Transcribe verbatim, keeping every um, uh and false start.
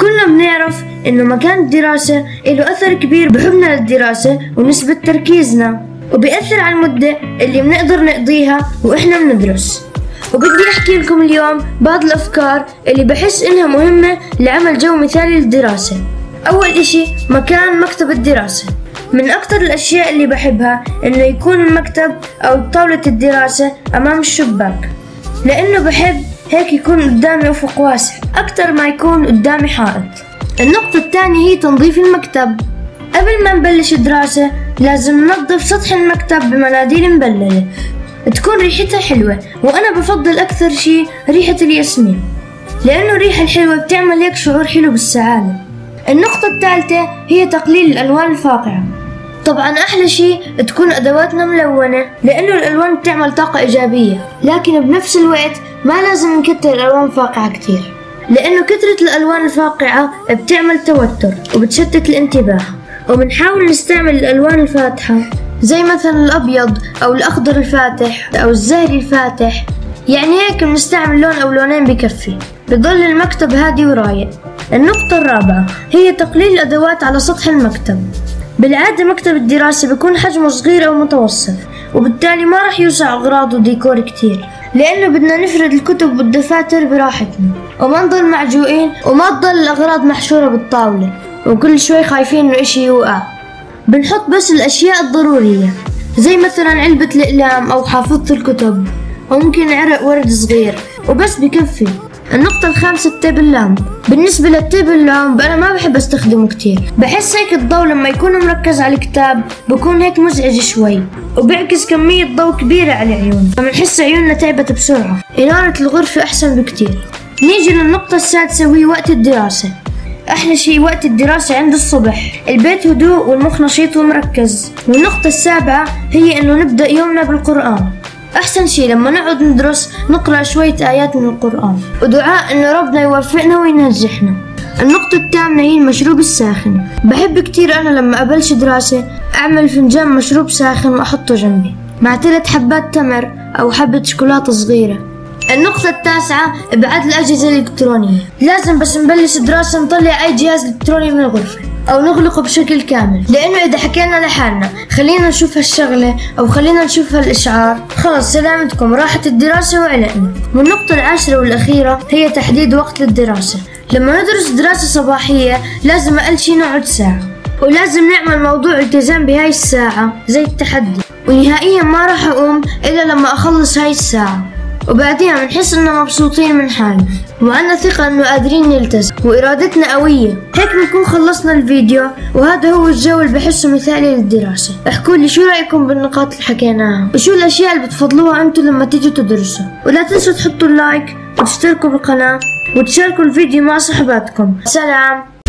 كلنا بنعرف إنه مكان الدراسة له أثر كبير بحبنا للدراسة ونسبة تركيزنا، وبيأثر على المدة اللي بنقدر نقضيها وإحنا بندرس. وبدي أحكي لكم اليوم بعض الأفكار اللي بحس إنها مهمة لعمل جو مثالي للدراسة. أول إشي مكان مكتب الدراسة. من أكتر الأشياء اللي بحبها إنه يكون المكتب أو طاولة الدراسة أمام الشباك، لأنه بحب هيك يكون قدامي أفق واسع أكتر ما يكون قدامي حائط. النقطة الثانية هي تنظيف المكتب. قبل ما نبلش دراسة لازم ننظف سطح المكتب بمناديل مبللة تكون ريحتها حلوة، وأنا بفضل أكثر شي ريحة الياسمين، لأنه الريحة الحلوة بتعمل هيك شعور حلو بالسعادة. النقطة الثالثة هي تقليل الألوان الفاقعة. طبعا أحلى شي تكون أدواتنا ملونة، لأنه الألوان بتعمل طاقة إيجابية، لكن بنفس الوقت ما لازم نكتر الألوان فاقعة كتير، لأنه كترة الألوان الفاقعة بتعمل توتر وبتشتت الانتباه. وبنحاول نستعمل الألوان الفاتحة زي مثلا الأبيض أو الأخضر الفاتح أو الزهري الفاتح، يعني هيك بنستعمل لون أو لونين بكفي، بضل المكتب هادي ورايق. النقطة الرابعة هي تقليل الأدوات على سطح المكتب. بالعادة مكتب الدراسة بيكون حجمه صغير أو متوسط، وبالتالي ما رح يوسع أغراض وديكور كتير، لأنه بدنا نفرد الكتب والدفاتر براحتنا وما نضل معجوقين، وما تضل الأغراض محشورة بالطاولة وكل شوي خايفين إنه إشي يوقع. بنحط بس الأشياء الضرورية زي مثلا علبة الأقلام أو حافظة الكتب، وممكن عرق ورد صغير وبس بكفي. النقطة الخامسة التيبل لامب. بالنسبة للتيبل لامب أنا ما بحب أستخدمه كتير، بحس هيك الضوء لما يكون مركز على الكتاب بكون هيك مزعج شوي، وبيعكس كمية ضوء كبيرة على العيون، فبنحس عيوننا تعبت بسرعة. إنارة الغرفة أحسن بكتير. نيجي للنقطة السادسة وهي وقت الدراسة. أحلى شي وقت الدراسة عند الصبح، البيت هدوء والمخ نشيط ومركز. والنقطة السابعة هي إنه نبدأ يومنا بالقرآن. أحسن شي لما نقعد ندرس نقرأ شوية آيات من القرآن، ودعاء إنه ربنا يوفقنا وينجحنا. النقطة الثامنة هي المشروب الساخن. بحب كتير أنا لما أبلش دراسة أعمل فنجان مشروب ساخن وأحطه جنبي مع ثلاث حبات تمر أو حبة شوكولاتة صغيرة. النقطة التاسعة إبعاد الأجهزة الإلكترونية. لازم بس نبلش دراسة نطلع أي جهاز إلكتروني من الغرفة أو نغلقه بشكل كامل، لأنه إذا حكينا لحالنا خلينا نشوف هالشغلة أو خلينا نشوف هالإشعار خلص سلامتكم راحت الدراسة وعلقنا. والنقطة العاشرة والأخيرة هي تحديد وقت للدراسة. لما ندرس دراسة صباحية لازم أقل شي نقعد ساعة، ولازم نعمل موضوع التزام بهاي الساعة زي التحدي، ونهائيا ما راح أقوم إلا لما أخلص هاي الساعة، وبعدين بنحس إننا مبسوطين من حالنا وعنا ثقة إنه قادرين نلتزم وإرادتنا قوية. هيك بنكون خلصنا الفيديو، وهذا هو الجو اللي بحسه مثالي للدراسة. احكوا لي شو رأيكم بالنقاط اللي حكيناها، وشو الأشياء اللي بتفضلوها أنتوا لما تيجوا تدرسوا. ولا تنسوا تحطوا اللايك وتشتركوا بالقناة وتشاركوا الفيديو مع صحباتكم. سلام.